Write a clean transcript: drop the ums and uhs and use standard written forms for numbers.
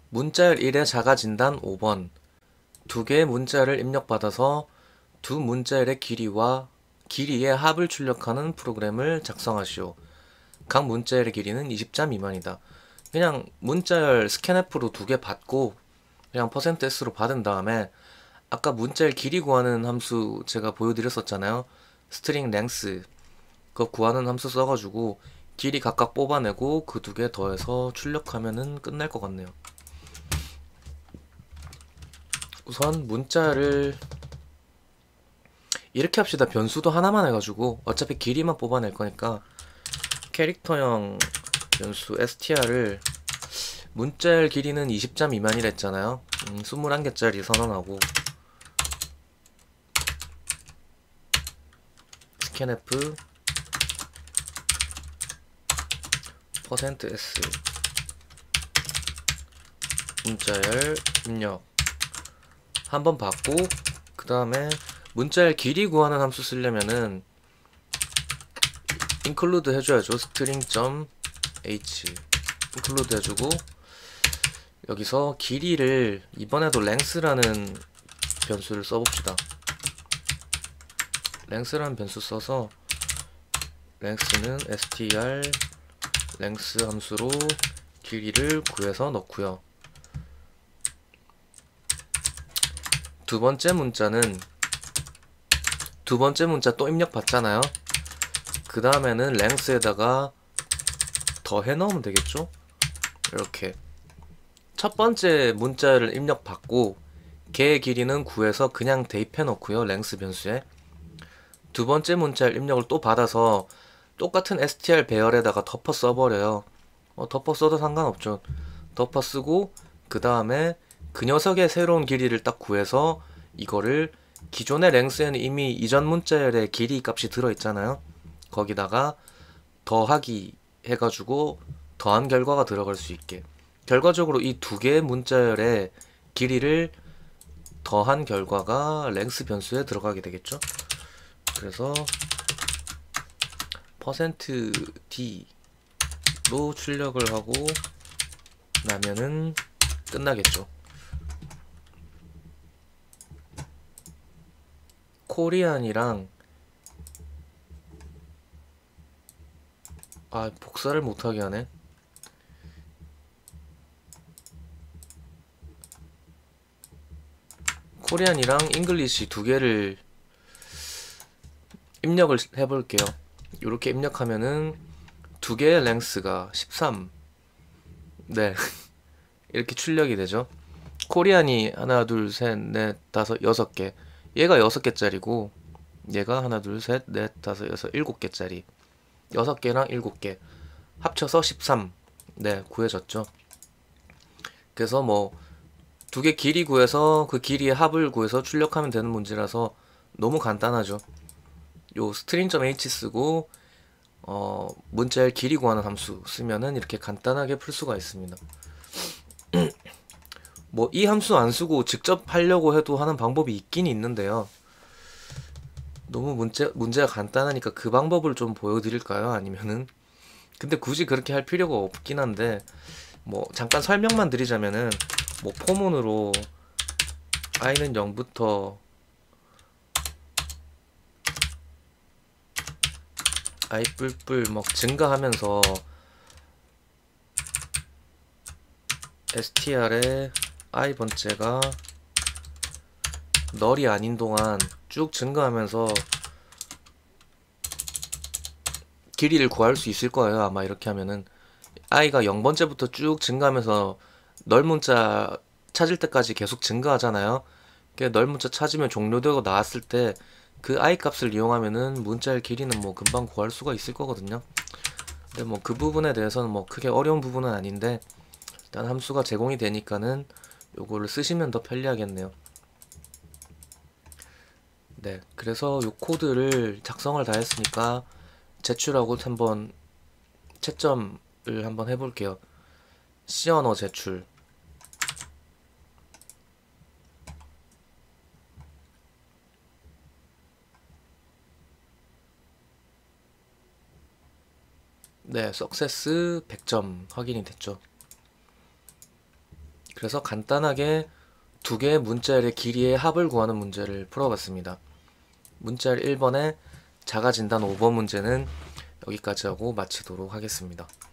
문자열 1의 자가진단 5번. 두 개의 문자열을 입력받아서 두 문자열의 길이의 합을 출력하는 프로그램을 작성하시오. 각 문자열의 길이는 20자 미만이다. 그냥 문자열 스캔F로 두 개 받고 그냥 %s로 받은 다음에 아까 문자열 길이 구하는 함수 제가 보여드렸었잖아요. 스트링 랭스 그거 구하는 함수 써가지고 길이 각각 뽑아내고 그 두 개 더해서 출력하면은 끝날 것 같네요. 우선 문자를 이렇게 합시다. 변수도 하나만 해가지고 어차피 길이만 뽑아낼 거니까 캐릭터형 변수 str을 문자열 길이는 20자 미만이라 했잖아요. 21개짜리 선언하고 scanf %s 문자열 입력 한번 받고 그 다음에 문자열 길이 구하는 함수 쓰려면은 include 해줘야죠. string.h include 해주고 여기서 길이를 이번에도 length라는 변수를 써봅시다. length라는 변수 써서 length는 str length 함수로 길이를 구해서 넣고요. 두 번째 문자 또 입력 받잖아요. 그 다음에는 length에다가 더해 넣으면 되겠죠? 이렇게 첫 번째 문자를 입력 받고 걔의 길이는 구해서 그냥 대입해 놓고요. length 변수에 두 번째 문자를 입력을 또 받아서 똑같은 str 배열에다가 덮어 써버려요. 덮어 써도 상관없죠. 덮어 쓰고 그 다음에 그 녀석의 새로운 길이를 딱 구해서 이거를 기존의 length에는 이미 이전 문자열의 길이 값이 들어있잖아요. 거기다가 더하기 해가지고 더한 결과가 들어갈 수 있게 결과적으로 이 두 개의 문자열의 길이를 더한 결과가 length 변수에 들어가게 되겠죠. 그래서 %d로 출력을 하고 나면은 끝나겠죠. 코리안이랑 복사를 못하게 하네. 코리안이랑 잉글리시 두 개를 입력을 해볼게요. 이렇게 입력하면은 두 개의 랭스가 13. 네. 이렇게 출력이 되죠. 코리안이 하나, 둘, 셋, 넷, 다섯, 6개. 얘가 6개짜리고 얘가 하나, 둘, 셋, 넷, 다섯, 여섯, 7개짜리. 6개랑 7개. 합쳐서 13. 네, 구해졌죠. 그래서 뭐 두 개 길이 구해서 그 길이의 합을 구해서 출력하면 되는 문제라서 너무 간단하죠. 요 string.h 쓰고 문자열 길이 구하는 함수 쓰면은 이렇게 간단하게 풀 수가 있습니다. 뭐 이 함수 안 쓰고 직접 하려고 해도 하는 방법이 있긴 있는데요. 너무 문제가 간단하니까 그 방법을 좀 보여드릴까요? 아니면은 근데 굳이 그렇게 할 필요가 없긴 한데 뭐 잠깐 설명만 드리자면은 뭐 포문으로 i는 0부터 i 뿔뿔 막 증가하면서 str에 i 번째가 널이 아닌 동안 쭉 증가하면서 길이를 구할 수 있을 거예요. 아마 이렇게 하면은 i가 0번째부터 쭉 증가하면서 널 문자 찾을 때까지 계속 증가하잖아요. 널 문자 찾으면 종료되고 나왔을 때 그 i 값을 이용하면은 문자의 길이는 뭐 금방 구할 수가 있을 거거든요. 근데 뭐 그 부분에 대해서는 뭐 크게 어려운 부분은 아닌데 일단 함수가 제공이 되니까는 요거를 쓰시면 더 편리하겠네요. 네, 그래서 요 코드를 작성을 다 했으니까 제출하고 한번 채점을 한번 해볼게요. C 언어 제출. 네, 석세스 100점 확인이 됐죠. 그래서 간단하게 두 개의 문자열의 길이의 합을 구하는 문제를 풀어봤습니다. 문자열 1번의 자가진단 5번 문제는 여기까지 하고 마치도록 하겠습니다.